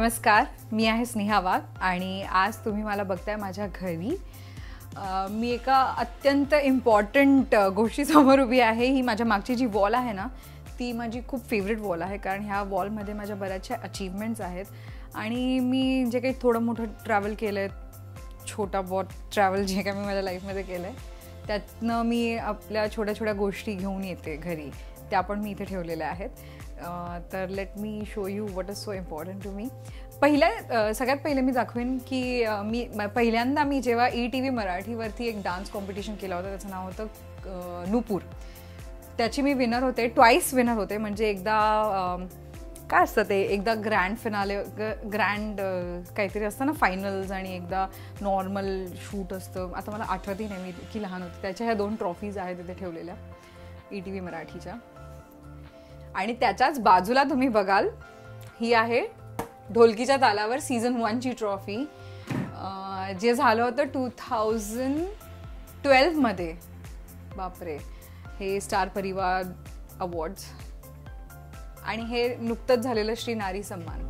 नमस्कार, मी आहे स्नेहा वाघ आणि आज तुम्ही मला बघताय माझ्या घरी. मी एका अत्यंत इम्पॉर्टंट गोष्टीसमोर उभी आहे. ही माझ्या मागची जी वॉल आहे ना, ती माझी खूप फेवरेट वॉल आहे, कारण ह्या वॉलमध्ये माझ्या बऱ्याचशा अचीवमेंट्स आहेत. आणि मी जे काही थोडं मोठं ट्रॅव्हल केलं आहे, छोटा बहुत ट्रॅव्हल जे काही मी माझ्या लाईफमध्ये केलं आहे, त्यातनं मी आपल्या छोट्या छोट्या गोष्टी घेऊन येते घरी. त्या पण मी इथे ठेवलेल्या आहेत. तर let me show you what is so important to me. सगळ्यात पहिले मी दाखवेन की पहिल्यांदा मी जेव्हा ETV मराठीवरती एक डान्स कॉम्पिटिशन केलं होतं, त्याचं नाव होतं नूपूर. त्याची मी विनर होते, ट्वाईस विनर होते. म्हणजे एकदा काय असतं ते, एकदा ग्रँड ग्रँड काहीतरी असतं ना फायनल्स, आणि एकदा नॉर्मल शूट असतं. आता मला आठवतही नाही, मी इतकी लहान होती. त्याच्या ह्या 2 ट्रॉफीज आहेत तिथे ठेवलेल्या ETV मराठीच्या. आणि त्याच्याच बाजूला तुम्ही बघाल, ही आहे ढोलकीच्या तालावर सीझन 1ची ट्रॉफी, जे झालं होतं 2012 मध्ये. बापरे, हे स्टार परिवार अवॉर्ड्स, आणि हे नुकतंच झालेलं श्री नारी सन्मान.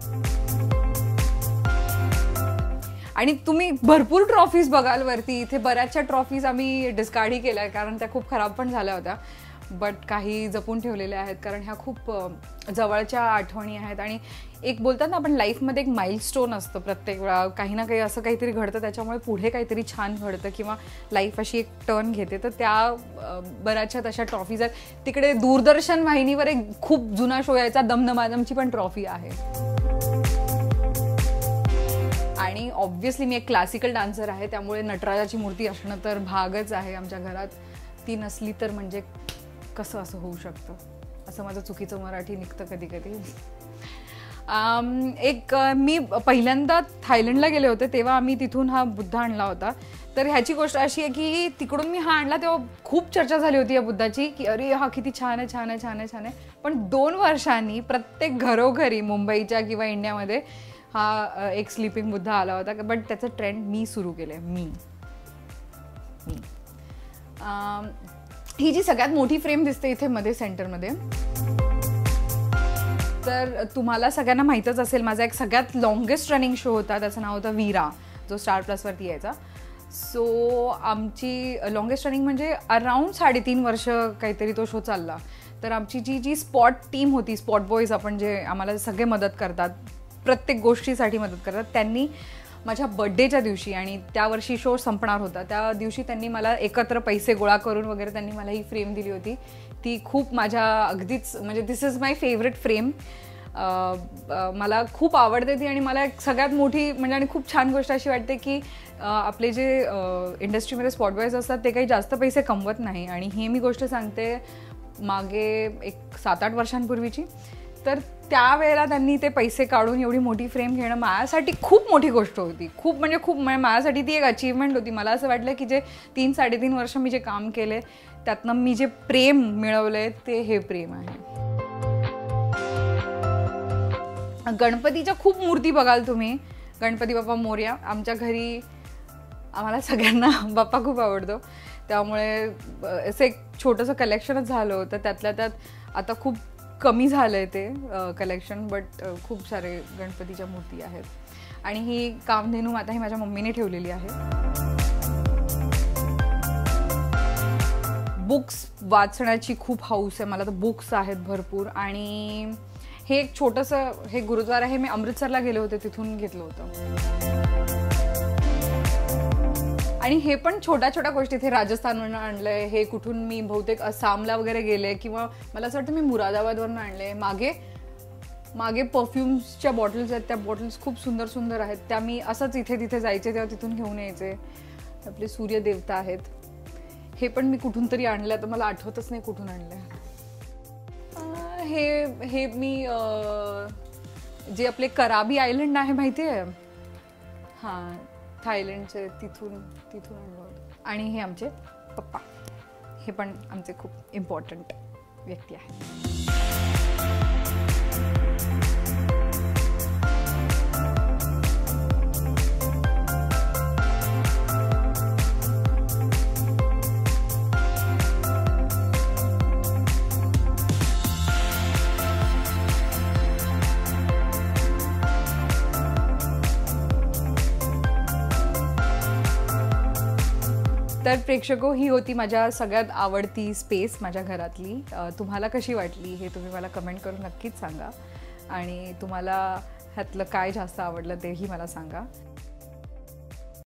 आणि तुम्ही भरपूर ट्रॉफीज बघाल वरती. इथे बऱ्याचशा ट्रॉफीज आम्ही डिस्कार्डही केल्या, कारण त्या खूप खराब पण झाल्या होत्या. बट काही जपून ठेवलेल्या आहेत, कारण ह्या खूप जवळच्या आठवणी आहेत. आणि एक बोलतात ना आपण, लाईफमध्ये एक माइलस्टोन असतं. प्रत्येक वेळा काही ना काही असं काहीतरी घडतं, त्याच्यामुळे पुढे काहीतरी छान घडतं किंवा लाईफ अशी एक टर्न घेते. तर त्या बऱ्याचशा तशा ट्रॉफीज आहेत. तिकडे दूरदर्शन वाहिनीवर एक खूप जुना शो यायचा, दमदमादमची पण ट्रॉफी आहे. आणि ऑब्व्हियसली मी एक क्लासिकल डान्सर आहे, त्यामुळे नटराजाची मूर्ती असणं तर भागच आहे आमच्या घरात. ती नसली तर म्हणजे कसं असं होऊ शकतं, असं माझं चुकीचं मराठी निघतं कधी कधी. मी पहिल्यांदा थायलंडला गेले होते, तेव्हा आम्ही तिथून हा बुद्ध आणला होता. तर ह्याची गोष्ट अशी आहे की तिकडून मी हा आणला तेव्हा खूप चर्चा झाली होती या बुद्धाची, की अरे हा किती छान आहे, छान आहे, छान आहे, छान आहे. पण 2 वर्षांनी प्रत्येक घरोघरी मुंबईच्या किंवा इंडियामध्ये हा एक स्लीपिंग बुद्ध आला होता. बट त्याचं ट्रेंड मी सुरू केलं आहे. ही जी सगळ्यात मोठी फ्रेम दिसते इथे मध्ये सेंटरमध्ये, तर तुम्हाला सगळ्यांना माहीतच असेल, माझा एक सगळ्यात लॉंगेस्ट रनिंग शो होता, त्याचं नाव होतं वीरा, जो स्टार प्लसवरती यायचा. सो आमची लॉंगेस्ट रनिंग म्हणजे अराऊंड 3.5 वर्ष काहीतरी तो शो चालला. तर आमची जी स्पॉट टीम होती, स्पॉट बॉईज आपण, जे आम्हाला सगळे मदत करतात, प्रत्येक गोष्टीसाठी मदत करतात, त्यांनी माझ्या बड्डेच्या दिवशी, आणि त्या वर्षी शो संपणार होता, त्या दिवशी त्यांनी मला एकत्र पैसे गोळा करून वगैरे त्यांनी मला ही फ्रेम दिली होती. ती खूप माझ्या अगदीच म्हणजे this is my favourite frame. मला खूप आवडते ती. आणि मला एक सगळ्यात मोठी म्हणजे आणि खूप छान गोष्ट अशी वाटते की आपले जे इंडस्ट्रीमध्ये स्पॉट बॉयज असतात ते काही जास्त पैसे कमवत नाही. आणि ही मी गोष्ट सांगते मागे एक 7-8 वर्षांपूर्वीची. तर त्यावेळेला त्यांनी ते पैसे काढून एवढी मोठी फ्रेम घेणं माझ्यासाठी खूप मोठी गोष्ट होती. खूप म्हणजे खूप, माझ्यासाठी ती एक अचीवमेंट होती. मला असं वाटलं की जे 3-3.5 वर्ष मी जे काम केले, त्यातनं मी जे प्रेम मिळवलंय ते हे प्रेम आहे. गणपतीच्या खूप मूर्ती बघाल तुम्ही. गणपती बाप्पा मोरया. आमच्या घरी आम्हाला सगळ्यांना बाप्पा खूप आवडतो, त्यामुळे असं एक छोटंसं कलेक्शनच झालं होतं. त्यातल्या त्यात आता खूप कमी झालं आहे ते कलेक्शन, बट खूप सारे गणपतीच्या मूर्ती आहेत. आणि ही कामधेनू माता ही माझ्या मम्मीने ठेवलेली आहे. बुक्स वाचण्याची खूप हौस आहे मला, तर बुक्स आहेत भरपूर. आणि हे एक छोटंसं हे गुरुद्वारा आहे, मी अमृतसरला गेले होते तिथून घेतलं होतं. आणि हे पण छोट्या छोट्या गोष्टी इथे राजस्थानवरून आणलंय. हे कुठून मी बहुतेक आसामला वगैरे गेले, किंवा मला असं वाटतं मी मुरादाबादवरून आणले. मागे परफ्युम्सच्या बॉटल्स आहेत, त्या बॉटल्स खूप सुंदर सुंदर आहेत. त्या मी असंच इथे तिथे जायचे तेव्हा तिथून घेऊन यायचे. आपले सूर्य देवता आहेत. हे पण मी कुठून तरी आणलं, तर मला आठवतच नाही कुठून आणलंय. हे मी जे आपले कराबी आयलंड आहे माहिती आहे, हां, थायलंडचे, तिथून आणलं होतं. आणि हे आमचे पप्पा, हे पण आमचे खूप इम्पॉर्टंट व्यक्ती आहेत. तर प्रेक्षको, ही होती माझ्या सगळ्यात आवडती स्पेस माझ्या घरातली. तुम्हाला कशी वाटली हे तुम्ही मला कमेंट करून नक्कीच सांगा आणि तुम्हाला ह्यातलं काय जास्त आवडलं तेही मला सांगा.